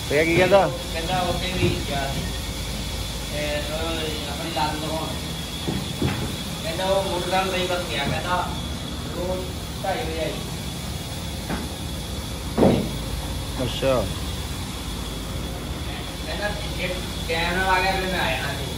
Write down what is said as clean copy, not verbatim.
ਭਈਆ ਕੀ ਕਹਿੰਦਾ? ਕਹਿੰਦਾ ਉੱਥੇ ਵੀ ਗਿਆ ਸੀ ਆਪਣੀ ਲਾਲ ਲਗਾਉਣ। ਕਹਿੰਦਾ ਉਹ ਮੋਟਰਸਾਈਕਲ ਤੇ ਹੀ ਬਸ ਗਿਆ। ਕਹਿੰਦਾ ਰੋਜ਼ 2:30 ਵਜੇ ਆਈ। ਅੱਛਾ ਕਹਿੰਦਾ ਟਾਈਮ ਨਾਲ ਆ ਗਿਆ ਫਿਰ ਮੈਂ ਆ ਜਾਣਾ ਸੀ।